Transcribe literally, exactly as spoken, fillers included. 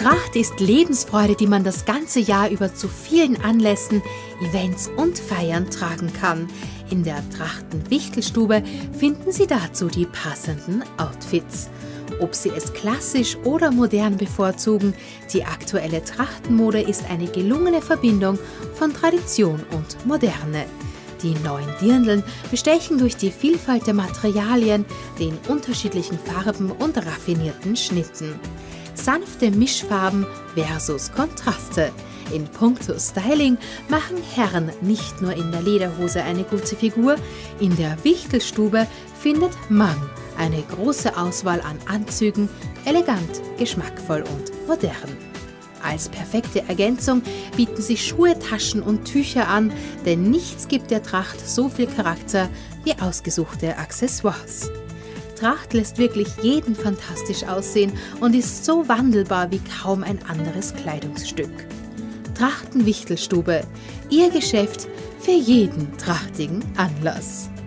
Tracht ist Lebensfreude, die man das ganze Jahr über zu vielen Anlässen, Events und Feiern tragen kann. In der Trachten-Wichtelstube finden Sie dazu die passenden Outfits. Ob Sie es klassisch oder modern bevorzugen, die aktuelle Trachtenmode ist eine gelungene Verbindung von Tradition und Moderne. Die neuen Dirndln bestechen durch die Vielfalt der Materialien, den unterschiedlichen Farben und raffinierten Schnitten. Sanfte Mischfarben versus Kontraste. In puncto Styling machen Herren nicht nur in der Lederhose eine gute Figur, in der Wichtelstube findet man eine große Auswahl an Anzügen, elegant, geschmackvoll und modern. Als perfekte Ergänzung bieten sich Schuhe, Taschen und Tücher an, denn nichts gibt der Tracht so viel Charakter wie ausgesuchte Accessoires. Tracht lässt wirklich jeden fantastisch aussehen und ist so wandelbar wie kaum ein anderes Kleidungsstück. Trachten-Wichtelstube, Ihr Geschäft für jeden trachtigen Anlass.